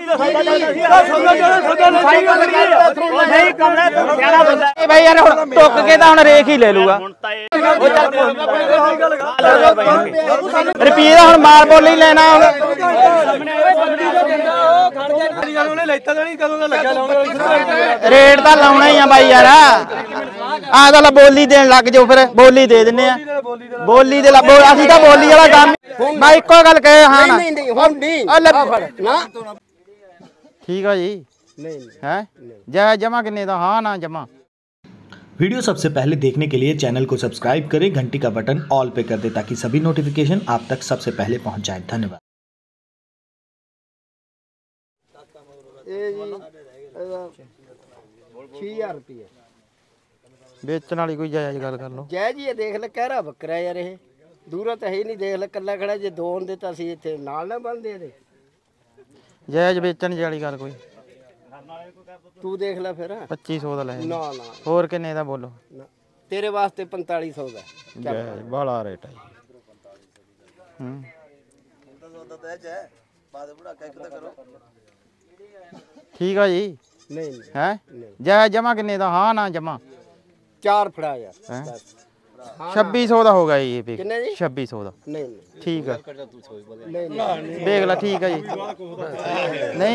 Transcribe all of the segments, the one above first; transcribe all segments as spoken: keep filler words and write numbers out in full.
भाई यार टुक के तो हम रेख ही ले लूगा रुपये का हम मार बोली लेना रेट तो लाना ही है भाई यार आ तो बोली देन लग जाओ फिर बोली दे देने बोली दे असं तो बोली वाला काम भाई एको गल कहे हाँ ठीक है जी है जय जमा किन्ने दा हाँ ना जमा। वीडियो सबसे पहले देखने के लिए चैनल को सब्सक्राइब करें, घंटी का बटन ऑल पे कर दें ताकि सभी नोटिफिकेशन आप तक सबसे पहले पहुंच जाए। धन्यवाद। बेचने वाली कोई जायज गल कर लो जय जी देख ले कह रहा बकरा यार ये दूर तो है ही नहीं देख ले कला खड़ा जे दो होंदे तां असीं इत्थे नाल ना बनदे ਇਹਦੇ जायज बेचने वाली गल कोई तू देख ले फिर पच्ची सौ दा ले ना ना होर किन्ने दा बोलो तेरे वास्ते पैंताली सौ दा जायज बड़ा रेट है हम्म ठीक है जी नहीं है जायज जमा किन्ने दा हाँ ना जमा चार फड़ा यार छब्बी सौ का होगा ये भी छब्बी सौ का नहीं ठीक है देख ला ठीक है जी नहीं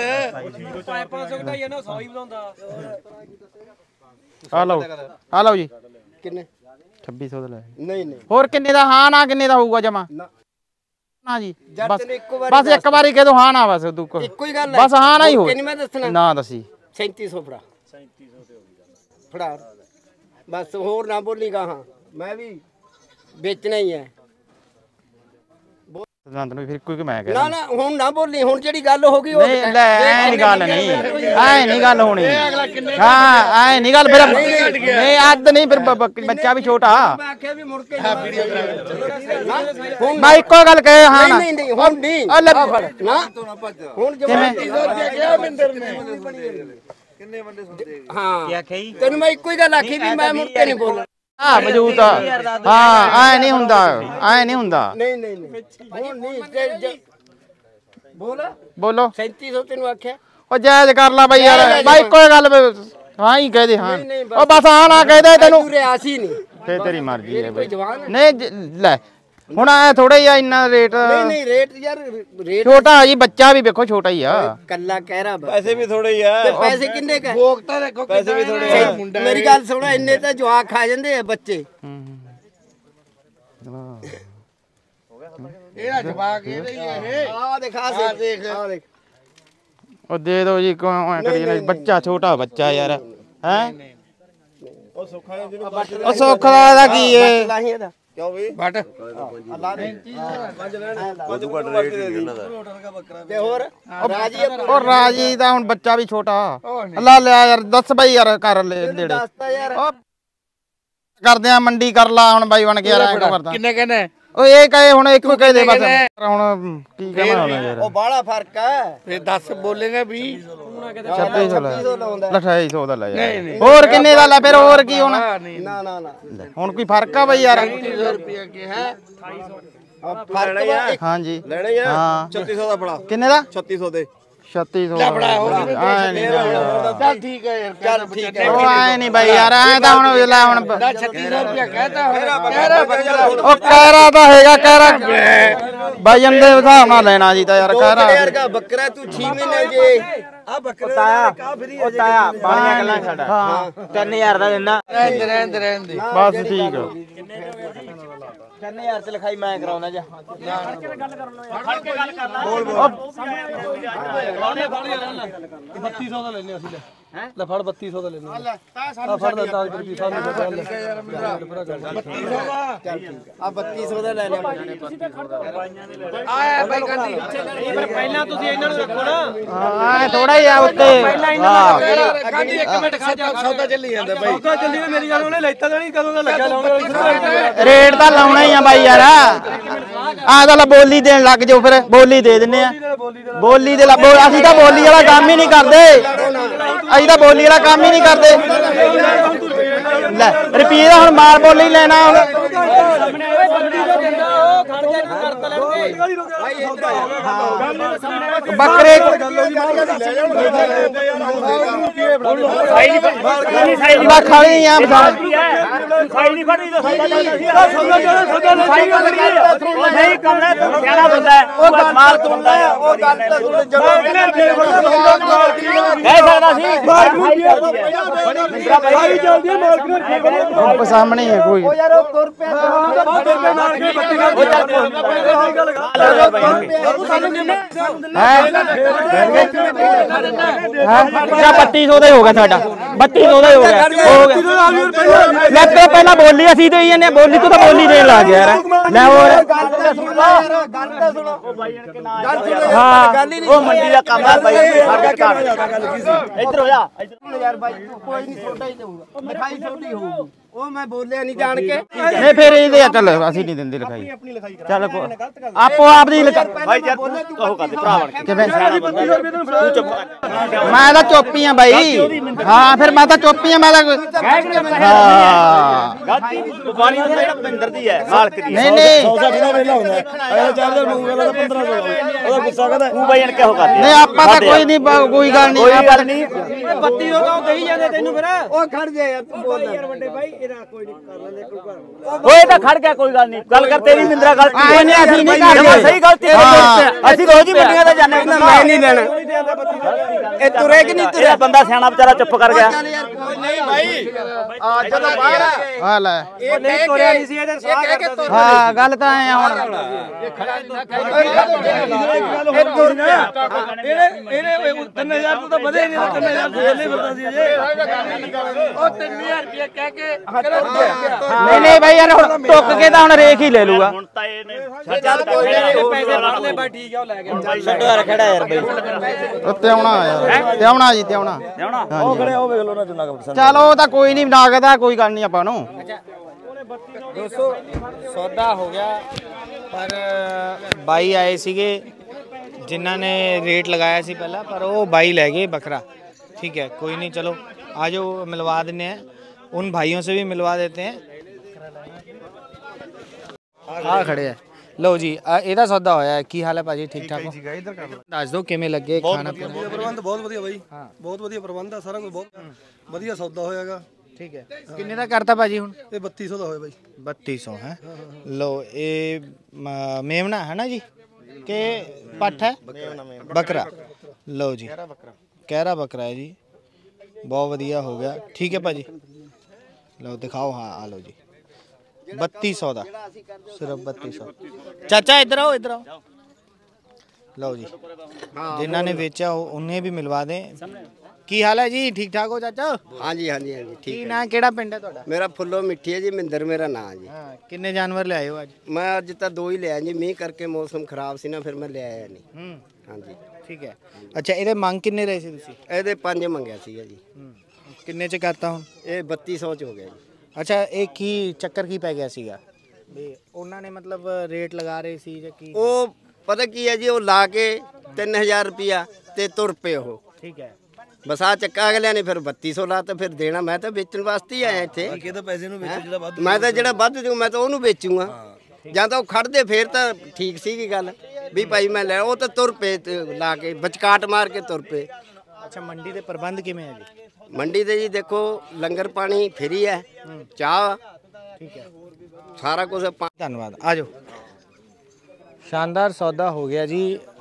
आ लो आ लो जी किन्ने छब्बी सौ का नहीं नहीं होर किन्ने दा हाँ ना किन्ने दा होगा जमा ना जी बस बस एक बार कह दो हाँ ना बस तू बस हाँ ना ही हो ना दसी सैंती सौ फड़ा फड़ा बस होर ना बोलीगा हाँ मैं भी बेचना ही है फिर कोई मैं ना ना हुण ना बोली हुण जेड़ी गल होगी नहीं ले ऐ नहीं गल नहीं ऐ नहीं गल होनी हां ऐ नहीं गल फिर नहीं अद नहीं फिर बच्चा भी छोटा मैं आखे भी मुड़ के मैं एको गल कहे हां ना नहीं नहीं हुण नहीं ना हुण जब मिंदर ने किन्ने बंदे सुनदे हां क्या कही तैनू मैं इको ही गल आखी भी मैं मुड़ के नहीं बोलना हाँ मौजूद हाँ ऐ नहीं हुंदा ऐ नहीं हुंदा नहीं नहीं नहीं हुण नहीं बोल बोलो सैंती सौ तेनू आख्या ओ जायज कर ला भाई यार भाई कोई गल हां ही कह दे हां ओ बस हां ना कह दे तैनू रियासी नहीं ते तेरी मर्जी है भाई नहीं ले ਹੁਣ ਐ ਥੋੜਾ ਹੀ ਆ ਇੰਨਾ ਰੇਟ ਨਹੀਂ ਨਹੀਂ ਰੇਟ ਯਾਰ ਰੇਟ ਛੋਟਾ ਜੀ ਬੱਚਾ ਵੀ ਵੇਖੋ ਛੋਟਾ ਹੀ ਆ ਕੱਲਾ ਕਹਿ ਰਾ ਪੈਸੇ ਵੀ ਥੋੜੇ ਹੀ ਆ ਤੇ ਪੈਸੇ ਕਿੰਨੇ ਕ ਭੋਗਤਾ ਦੇਖੋ ਪੈਸੇ ਵੀ ਥੋੜੇ ਆ ਮੁੰਡਾ ਮੇਰੀ ਗੱਲ ਸੁਣੋ ਇੰਨੇ ਤਾਂ ਜਵਾਕ ਖਾ ਜਾਂਦੇ ਆ ਬੱਚੇ ਇਹਦਾ ਜਵਾਕ ਇਹਦੇ ਹੀ ਇਹ ਆ ਦਿਖਾ ਸੇ ਦੇਖ ਆ ਦੇਖ ਉਹ ਦੇ ਦੋ ਜੀ ਕਿਉਂ ਐ ਕਰੀ ਜਾਂਦੇ ਬੱਚਾ ਛੋਟਾ ਬੱਚਾ ਯਾਰ ਹੈ ਉਹ ਸੁੱਖਾ ਜਿਹਨੂੰ ਉਹ ਸੁੱਖਾ ਦਾ ਕੀ ਏ ਲਾਹੀ ਇਹਦਾ ਕਿਉਂ ਵੀ ਬਟ ਅੱਲਾ ਦੇ ਪੰਜ ਲੈਣ ਪੰਜ ਘੱਟ ਰੇਟ ਹੀ ਇਹਨਾਂ ਦਾ ਤੇ ਹੋਰ ਰਾਜੀ ਉਹ ਰਾਜੀ ਦਾ ਹੁਣ ਬੱਚਾ ਵੀ ਛੋਟਾ ਅੱਲਾ ਲਿਆ ਯਾਰ ਦੱਸ ਬਾਈ ਯਾਰ ਕਰ ਲੈ ਨੇੜੇ ਦੱਸਤਾ ਯਾਰ ਕਰਦੇ ਆ ਮੰਡੀ ਕਰ ਲਾ ਹੁਣ ਬਾਈ ਬਣ ਕੇ ਯਾਰ ਐਂ ਕਰਦਾ ਕਿੰਨੇ ਕਹਿੰਦੇ ਉਹ ਇਹ ਕਹੇ ਹੁਣ ਇੱਕ ਹੀ ਕਹੇ ਦੇ ਬਸ ਹੁਣ ਕੀ ਕਹਿਣਾ ਹੁਣ ਯਾਰ ਉਹ ਬਾਹਲਾ ਫਰਕ ਹੈ ਫੇਰ ਦਸ ਬੋਲੇਗਾ ਵੀ ਛੱਬੀ ਸੌ ਲੈ ਅਠਾਈ ਸੌ ਦਾ ਲੈ ਯਾਰ ਹੋਰ ਕਿੰਨੇ ਦਾ ਲੈ ਫਿਰ ਹੋਰ ਕੀ ਹੁਣ ਨਾ ਨਾ ਨਾ ਹੁਣ ਕੋਈ ਫਰਕ ਆ ਬਈ ਯਾਰ ਪੈਂਤੀ ਸੌ ਰੁਪਏ ਕੀ ਹੈ ਫਰਕ ਵਾ ਹਾਂਜੀ ਲੈਣੇ ਆ ਹਾਂ ਛੱਤੀ ਸੌ ਦਾ ਫੜਾ ਕਿੰਨੇ ਦਾ ਛੱਤੀ ਸੌ ਦੇ ਛੱਤੀ ਸੌ ਫੜਾ ਹੋਰ ਕਿਵੇਂ ਐ ਨਹੀਂ ਚੱਲ ਠੀਕ ਹੈ ਯਾਰ ਚੱਲ ਠੀਕ ਹੈ ਉਹ ਐ ਨਹੀਂ ਬਾਈ ਯਾਰ ਐ ਤਾਂ ਹੁਣ ਲੈ ਹੁਣ ਛੱਤੀ ਸੌ ਰੁਪਏ ਕਹਤਾ ਕਹਿਰਾ ਉਹ ਕਹਿਰਾ ਤਾਂ ਹੈਗਾ ਕਹਿਰਾ ਬਾਈ ਜੰਦੇ ਹਿਸਾਬ ਨਾਲ ਲੈਣਾ ਜੀ ਤਾਂ ਯਾਰ ਕਹਿਰਾ ਯਾਰ ਦਾ ਬੱਕਰਾ ਤੂੰ ਛੇ ਮਹੀਨੇ ਜੇ ਆ ਬੱਕਰੇ ਦਾ ਕਾ ਫਰੀ ਉਹ ਤਾਇਆ ਪਾਣੀਆਂ ਗੱਲਾਂ ਛੱਡ ਹਾਂ ਤਿੰਨ ਹਜ਼ਾਰ ਦਾ ਦਿੰਦਾ ਰਹਿੰਦੇ ਰਹਿੰਦੇ ਰਹਿੰਦੇ ਬਸ ਠੀਕ ਆ ਤਿੰਨ ਹਜ਼ਾਰ ਚ ਲਿਖਾਈ ਮੈਂ ਕਰਾਉਣਾ ਜਾ ਫੜ ਕੇ ਗੱਲ ਕਰ ਲੋ ਯਾਰ ਫੜ ਕੇ ਗੱਲ ਕਰ ਬੋਲ ਬੋਲ ਬੱਤੀ ਸੌ ਦਾ ਲੈਨੇ ਅਸੀਂ ਲੈ ਹੈ ਲੈ ਫੜ ਬੱਤੀ ਸੌ ਦਾ ਲੈਨੇ ਲੈ ਆ ਫੜ ਦਾ ਤਾਂ ਰੁਪਏ ਸਾਨੂੰ ਬਚਾ ਯਾਰ ਬੱਤੀ ਸੌ ਦਾ ਚੱਲ ਠੀਕ ਆ ਬੱਤੀ ਸੌ ਦਾ ਲੈ ਲਿਆ ਆਇਆ ਬਾਈ ਕੰਦੀ ਪਰ ਪਹਿਲਾਂ ਤੁਸੀਂ ਇਹਨਾਂ ਨੂੰ ਰੱਖੋ ਨਾ ਹਾਂ ਥੋੜਾ ਹੀ ਆ ਉੱਤੇ ਹਾਂ ਕੰਦੀ ਇੱਕ ਮਿੰਟ ਖਾ ਜਾ ਸੌਦਾ ਚੱਲੀ ਜਾਂਦਾ ਬਾਈ ਸੌਦਾ ਚੱਲੀ ਮੇਰੀ ਗੱਲ ਉਹਨੇ ਲੈਤਾ ਤਾਂ ਨਹੀਂ ਕਦੋਂ ਦਾ ਲੱਗਾ ਲਾਉਣਾ ਰੇਟ ਤਾਂ ਲਾਉਣਾ ਹੀ ਆ ਬਾਈ ਯਾਰ ਆ ਤਾਂ ਬੋਲੀ ਦੇਣ ਲੱਗ ਜਾਓ ਫਿਰ ਬੋਲੀ ਦੇ ਦਿੰਨੇ ਆ ਬੋਲੀ ਦੇ ਅਸੀਂ ਤਾਂ ਬੋਲੀ ਵਾਲਾ ਕੰਮ ਹੀ ਨਹੀਂ ਕਰਦੇ ਅਸੀਂ ਤਾਂ ਬੋਲੀ ਵਾਲਾ ਕੰਮ ਹੀ ਨਹੀਂ ਕਰਦੇ ਲੈ ਰੁਪਈਏ ਦਾ ਹੁਣ ਮਾਰ ਬੋਲੀ ਲੈਣਾ ਬੱਕਰੇ ਦਾ ਖਾਲੀ ਆ ਸਾਈ ਨਹੀਂ ਫੜੀ ਨਹੀਂ ਕਰਨਾ ਤੂੰ ਸਿਆਣਾ ਬੰਦਾ ਹੈ ਉਹ ਮਾਲਕ ਬੰਦਾ ਹੈ ਉਹ ਗੱਲ ਕਹਿ ਸਕਦਾ ਸੀ ਸਾਈ ਜਲਦੀ ਮਾਲਕ ਨੂੰ ਸਾਹਮਣੇ ਹੈ ਕੋਈ ਉਹ ਯਾਰ ਉਹ ਤੁਰ ਪਿਆ ਬੱਤੀ ਸੌ ਦਾ ਹੀ ਹੋ ਗਿਆ ਸਾਡਾ ਬੱਤੀ ਸੌ ਦਾ ਹੀ ਹੋ ਗਿਆ ਹੋ ਗਿਆ ਲੈ ਤੇ ਪਹਿਲਾਂ ਬੋਲੀ ਅਸੀਂ ਦੇਈ ਜਾਂਦੇ ਬੋਲੀ ਤੂੰ ਤਾਂ ਬੋਲੀ ਦੇਣ ਲੱਗ ਗਿਆ ਯਾਰ ਲੈ ਹੋਰ ਹਾਂ ਉਹ ਮੰਡੀ ਦਾ ਕੰਮ ਹੈ ਬਾਈ ਇੱਧਰ ਹੋ ਜਾ ਯਾਰ ਬਾਈ ਕੋਈ ਨਹੀਂ ਛੋਟਾ ਹੀ ਦੇਊਗਾ ਲਿਖਾਈ ਛੋਟੀ ਹੋਊਗੀ ਉਹ ਮੈਂ ਬੋਲਿਆ ਨਹੀਂ ਜਾਣ ਕੇ ਨਹੀਂ ਫਿਰ ਇਹਦੇ ਚੱਲ ਅਸੀਂ ਨਹੀਂ ਦਿੰਦੇ ਲਿਖਾਈ ਚੱਲ ਆਪੋ ਆਪ ਦੀ ਭਾਈ ਯਾਰ ਉਹ ਕਰਦੇ ਭਰਾ ਬਣ ਕੇ ਕਿਵੇਂ ਤੂੰ ਚੁੱਪ ਮੈਂ ਤਾਂ ਚੁੱਪੀ ਆ ਬਾਈ ਹਾਂ ਫਿਰ ਮੈਂ ਤਾਂ ਚੁੱਪੀ ਆ ਮੈਂ ਤਾਂ ਹਾਂ ਗਾਤੀ ਵਪਾਰੀ ਦਾ ਜਿਹੜਾ ਭਿੰਦਰ ਦੀ ਹੈ ਮਾਲਕ ਦੀ ਨਹੀਂ ਨਹੀਂ ਸੌ ਸੌ ਦਾ ਵੇਲਾ ਹੁੰਦਾ ਅਗਲਾ ਚਾਰ ਹਜ਼ਾਰ ਮੰਗੂਗਾ ਤਾਂ ਪੰਦਰਾਂ ਸੌ ਉਹਦਾ ਗੁੱਸਾ ਕਰਦਾ ਤੂੰ ਬਾਈ ਅਣ ਕਿਹੋ ਕਰਦੇ ਨਹੀਂ ਆਪਾਂ ਤਾਂ ਕੋਈ ਨਹੀਂ ਕੋਈ ਗੱਲ ਨਹੀਂ ਕੋਈ ਗੱਲ ਨਹੀਂ ਬੱਤੀ ਹੋ ਤਾਂ ਦੇਈ ਜਾਂਦੇ ਤੈਨੂੰ ਫਿਰ ਉਹ ਖੜ ਜਾ ਯਾਰ ਤੂੰ ਬੋਲ ਯਾਰ ਵੱਡੇ ਭਾਈ ਇਹਦਾ ਕੋਈ ਨਹੀਂ ਕਰ ਲੈਂਦੇ ਕੋਈ ਕਰ ਓਏ ਤਾਂ ਖੜ ਗਿਆ ਕੋਈ ਗੱਲ ਨਹੀਂ ਗੱਲ ਕਰ ਤੇਰੀ ਮਿੰਦਰਾ ਗਲਤੀ ਆਏ ਨੇ ਅਸੀਂ ਨਹੀਂ ਕਰਦੇ ਸਹੀ ਗਲਤੀ ਹੈ ਅਸੀਂ ਰੋਜ਼ ਹੀ ਮੰਡੀਆਂ ਤੇ ਜਾਂਦੇ ਮੈਂ ਨਹੀਂ ਦੇਣਾ ਇਹ ਤੁਰੇ ਕਿ ਨਹੀਂ ਤੁਰੇ ਬੰਦਾ ਸਿਆਣਾ ਵਿਚਾਰਾ ਚੁੱਪ ਕਰ ਗਿਆ ਨਹੀਂ ਭਾਈ ਆ ਜਦੋਂ ਬਾਹਰ ਆ ਲੈ ਇਹ ਨਹੀਂ ਤੁਰਿਆ ਨਹੀਂ ਸੀ ਇਹਦੇ ਸਵਾਲ ਕਰਦਾ ਹਾਂ ਗੱਲ ਤਾਂ ਐ ਹੁਣ ਇਹ ਤੁਰ ਗਿਆ ਇਹਨੇ ਇਹਨੇ ਤਿੰਨ ਹਜ਼ਾਰ ਤੋਂ ਤਾਂ ਵਧੇ ਨਹੀਂ ਤਿੰਨ ਹਜ਼ਾਰ ਤੋਂ ਥੱਲੇ ਫਿਰਦਾ ਸੀ ਅਜੇ ਉਹ ਤਿੰਨ ਹਜ਼ਾਰ ਰੁਪਏ ਕਹਿ ਕੇ ਨਹੀਂ ਨਹੀਂ ਬਾਈ ਯਾਰ ਹੁਣ ਟੁੱਕ ਕੇ ਤਾਂ ਹੁਣ ਰੇਖ ਹੀ ਲੈ ਲੂਗਾ ਹੁਣ ਤਾਂ ਇਹਨੇ ਚੱਲ ਕੋਈ ਨਹੀਂ ਪੈਸੇ ਫੜ ਲੈ ਬਾਈ ਠੀਕ ਆ ਉਹ ਲੈ ਗਿਆ ਛੱਡੋ ਯਾਰ ਖੜਾ ਯਾਰ ਬਈ ਉੱਤੇ ਆਉਣਾ ਯਾਰ ਤੇ ਆਉਣਾ ਜੀ ਤੇ ਆਉਣਾ ਉਹ ਖੜੇ ਉਹ ਵੇਖ ਲੋ ਨਾ ਜਿੰਨਾ ਕੁ ਪਸੰਦ ਚਲੋ ਉਹ ਤਾਂ ਕੋਈ ਨਹੀਂ ਨਾਗਦਾ ਕੋਈ ਗੱਲ ਨਹੀਂ ਆਪਾਂ ਨੂੰ ਦੋਸਤੋ ਸੌਦਾ ਹੋ ਗਿਆ ਪਰ ਬਾਈ ਆਏ ਸੀਗੇ ਜਿਨ੍ਹਾਂ ਨੇ ਰੇਟ ਲਗਾਇਆ ਸੀ ਪਹਿਲਾਂ पर वो बाई ले गए बकरा ठीक है कोई नहीं चलो आ जाओ मिलवा देने हैं उन भाइयों से भी मिलवा देते हैं आ खड़े हैं लो जी ਇਹਦਾ ਸੌਦਾ ਹੋਇਆ ਕੀ ਹਾਲ ਹੈ ਭਾਜੀ ਠੀਕ ਠਾਕ ਹੋ ਦੱਸ ਦਿਓ ਕਿਵੇਂ ਲੱਗੇ ਖਾਣਾ ਪੀਣਾ ਪ੍ਰਬੰਧ ਬਹੁਤ ਵਧੀਆ ਬਾਈ ਬਹੁਤ ਵਧੀਆ ਪ੍ਰਬੰਧ ਆ ਸਾਰਾ ਕੁਝ ਬਹੁਤ ਵਧੀਆ ਸੌਦਾ ਹੋਇਆਗਾ ਠੀਕ ਹੈ ਕਿੰਨੇ ਦਾ ਕਰਤਾ ਭਾਜੀ ਹੁਣ ਇਹ ਬੱਤੀ ਸੌ ਦਾ ਹੋਇਆ ਬਾਈ ਬੱਤੀ ਸੌ ਹੈ लो ਇਹ ਮੇਮਣਾ ਹੈ ਨਾ ਜੀ कि पठ है बकरा लो जी कहरा बकरा है जी बहुत वधिया हो गया ठीक है भाजी लो दिखाओ हाँ आ लो जी बत्ती सौ का सिर्फ बत्ती सौ चाचा इधर आओ इधर आओ लो जी जिन्होंने बेचा हो उन्हें भी मिलवा दें की हाल है जी ठीक ठाक हो चाचा हाँ जी हाँ जी हाँ जी की ठीक ना केड़ा पिंड है तुहाडा मेरा फुल्लो मिट्टी है जी मिंदर मेरा नाम है जी हाँ किन्ने जानवर ले आए हो आज मैं अज तक दो ही ले आया जी मीह करके मौसम खराब सी ना फिर मैं ले आया नहीं हम्म हाँ जी ठीक है अच्छा ਇਹਦੇ ਮੰਗ ਕਿੰਨੇ ਰਹੇ ਸੀ ਤੁਸੀਂ ਇਹਦੇ ਪੰਜ ਮੰਗਿਆ ਸੀਗਾ ਜੀ ਕਿੰਨੇ ਚ ਕਰਤਾ ਹੁਣ ਇਹ ਬੱਤੀ ਸੌ ਚ ਹੋ ਗਿਆ ਜੀ ਅੱਛਾ ਇਹ ਕੀ ਚੱਕਰ ਕੀ ਪੈ ਗਿਆ ਸੀਗਾ ਵੀ ਉਹਨਾਂ ਨੇ ਮਤਲਬ ਰੇਟ ਲਗਾ ਰਹੇ ਸੀ ਜਾਂ ਕੀ ਉਹ ਪਤਾ ਕੀ ਹੈ ਜੀ ਉਹ ਲਾ ਕੇ ਤਿੰਨ ਹਜ਼ਾਰ ਰੁਪਿਆ ਤੇ ਤੁਰ ਪਏ ਉਹ ਠੀਕ ਹੈ ਬਸ ਆ ਚੱਕਾ ਅਗਲਿਆਂ ਨੇ ਫਿਰ ਬੱਤੀ ਸੌ ਲਾ ਤੇ ਫਿਰ ਦੇਣਾ ਮੈਂ ਤਾਂ ਵੇਚਣ ਵਾਸਤੇ ਹੀ ਆਇਆ ਇੱਥੇ ਕਿਹਦਾ ਪੈਸੇ ਨੂੰ ਵੇਚੋ ਜਿਹੜਾ ਵੱਧ ਮੈਂ ਤਾਂ ਜਿਹੜਾ ਵੱਧ ਦਊ ਮੈਂ ਤਾਂ ਉਹਨੂੰ ਵੇਚੂਗਾ ਜਾਂ ਤਾਂ ਉਹ ਖੜਦੇ ਫੇਰ ਤਾਂ ਠੀਕ ਸੀਗੀ ਗੱਲ ਵੀ ਭਾਈ ਮੈਂ ਲੈ ਉਹ ਤਾਂ ਤੁਰ ਪਏ ਤੇ ਲਾ ਕੇ ਬਚਕਾਟ ਮਾਰ ਕੇ ਤੁਰ ਪਏ ਅੱਛਾ ਮੰਡੀ ਦੇ ਪ੍ਰਬੰਧ ਕਿਵੇਂ ਹੈ ਜੀ ਮੰਡੀ ਤੇ ਜੀ ਦੇਖੋ ਲੰਗਰ ਪਾਣੀ ਫਰੀ ਹੈ ਚਾਹ ਠੀਕ ਹੈ ਸਾਰਾ ਕੁਝ ਧੰਨਵਾਦ ਆ ਜਾਓ ਸ਼ਾਨਦਾਰ ਸੌਦਾ ਹੋ ਗਿਆ ਜੀ